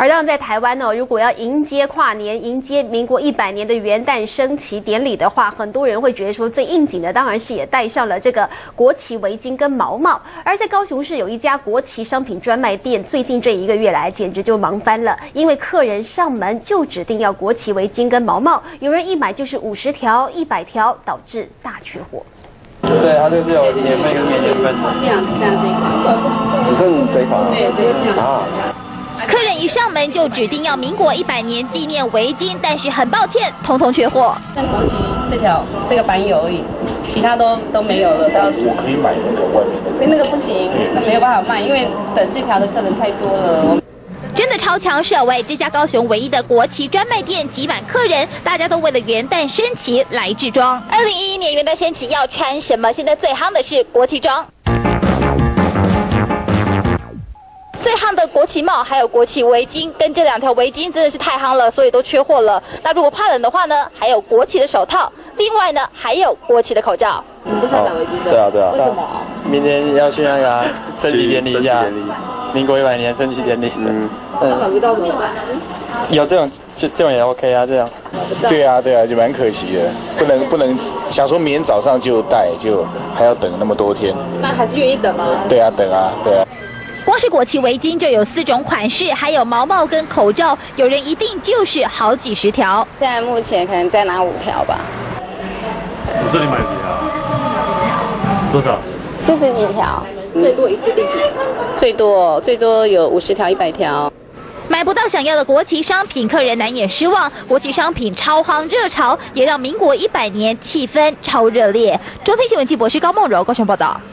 而当然，在台湾呢，如果要迎接跨年、迎接民国100年的元旦升旗典礼的话，很多人会觉得说，最应景的当然是也戴上了这个国旗围巾跟毛帽。而在高雄市有一家国旗商品专卖店，最近这1个月来简直就忙翻了，因为客人上门就指定要国旗围巾跟毛帽，有人一买就是50条、100条，导致大缺货。 对，它就是有免费跟免费分。 这样这一款， 只剩这一款。 对，就是这样啊。 客人一上门就指定要民国100年纪念围巾，但是很抱歉，通通缺货。 但国旗这个版有而已，其他都没有了。 我可以买那个外面的。 那个不行，那没有办法卖，因为等这条的客人太多了。 真的超强手哎！这家高雄唯一的国旗专卖店挤满客人，大家都为了元旦升旗来制装。2011年元旦升旗要穿什么？现在最夯的是国旗装。最夯的国旗帽，还有国旗围巾，跟这2条围巾真的是太夯了，所以都缺货了。那如果怕冷的话呢，还有国旗的手套，另外呢还有国旗的口罩。 你们都是要买围巾的？ 对啊。 为什么？ 明天要去那个升旗典礼一下，民国100年升旗典礼。 那买不到怎么办？ 有这种也 OK 啊，这样。 对啊，就蛮可惜的，不能想说明天早上就带，就还要等那么多天。 那还是愿意等吗？ 对啊。 光是国旗围巾就有4种款式，还有毛帽跟口罩，有人一定就是好几十条。 现在目前可能再拿5条吧。 你说你买几条？多少 ？40几条。最多一次订几条？最多有50条、100条。 买不到想要的国旗商品，客人难掩失望。国旗商品超夯热潮，也让民国100年气氛超热烈。中天新闻记博士高梦柔高雄报道。